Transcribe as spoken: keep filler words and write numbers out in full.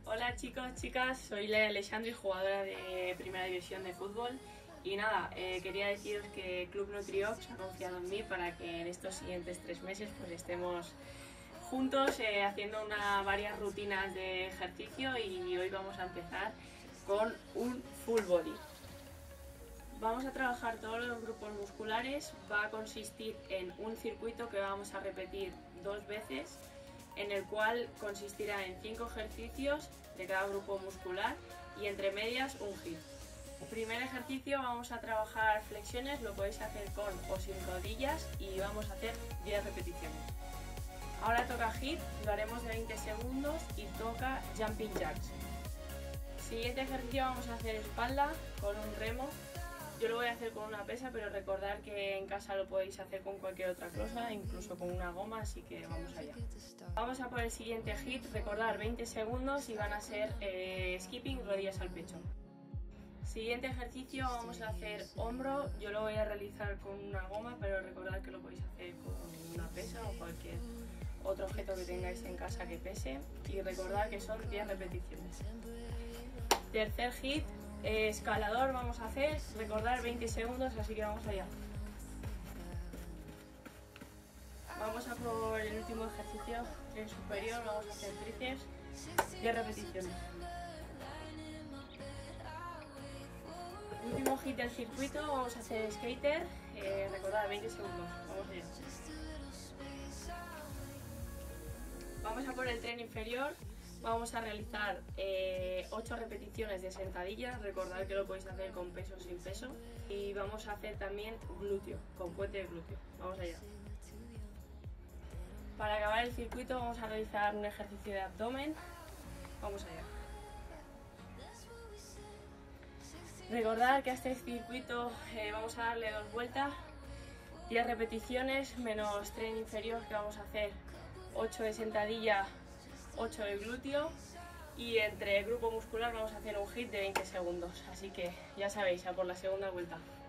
Hola chicos, chicas, soy Lea Alexandri, jugadora de Primera División de Fútbol. Y nada, eh, quería deciros que Club Nutriox ha confiado en mí para que en estos siguientes tres meses pues estemos juntos eh, haciendo una, varias rutinas de ejercicio, y hoy vamos a empezar con un full body. Vamos a trabajar todos los grupos musculares. Va a consistir en un circuito que vamos a repetir dos veces, en el cual consistirá en cinco ejercicios de cada grupo muscular y entre medias un hit. El primer ejercicio vamos a trabajar flexiones, lo podéis hacer con o sin rodillas, y vamos a hacer diez repeticiones. Ahora toca hit, lo haremos de veinte segundos, y toca jumping jacks. Siguiente ejercicio vamos a hacer espalda con un remo. Yo lo voy a hacer con una pesa, pero recordad que en casa lo podéis hacer con cualquier otra cosa, incluso con una goma, así que vamos allá. Vamos a por el siguiente hit, recordar veinte segundos, y van a ser eh, skipping, rodillas al pecho. Siguiente ejercicio vamos a hacer hombro. Yo lo voy a realizar con una goma, pero recordad que lo podéis hacer con una pesa o cualquier otro objeto que tengáis en casa que pese, y recordad que son diez repeticiones. Tercer hit, eh, escalador vamos a hacer, recordar veinte segundos, así que vamos allá. Vamos a por el último ejercicio, tren superior, vamos a hacer tríceps, diez repeticiones. Último hit del circuito, vamos a hacer skater, eh, recordad veinte segundos, vamos allá. Vamos a por el tren inferior. Vamos a realizar eh, ocho repeticiones de sentadillas, recordad que lo podéis hacer con peso o sin peso, y vamos a hacer también glúteo, con puente de glúteo. Vamos allá. Para acabar el circuito vamos a realizar un ejercicio de abdomen. Vamos allá. Recordad que a este circuito eh, vamos a darle dos vueltas, diez repeticiones menos tren inferior, que vamos a hacer ocho de sentadilla, ocho de glúteo, y entre grupo muscular vamos a hacer un hit de veinte segundos, así que ya sabéis, a por la segunda vuelta.